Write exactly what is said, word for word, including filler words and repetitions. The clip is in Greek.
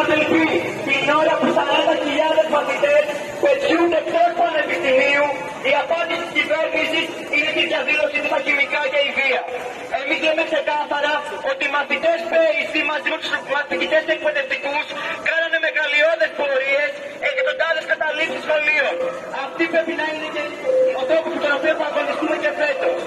συνάδελφοι, την ώρα που σαράντα χιλιάδες μαθητές πετιούνται εκτός πανεπιστημίου, η απάντηση της κυβέρνησης είναι τη διαδήλωση στα χημικά και η βία. Εμείς λέμε ξεκάθαρα ότι οι μαθητές πέρυσι μαζί με τους μαθητικές εκπαιδευτικούς κάνανε μεγαλειώδες πορείες, εκατοντάδες καταλήψεις σχολείων. Αυτή πρέπει να είναι και ο τρόπος με τον οποίο θα αγωνιστούμε και φέτος.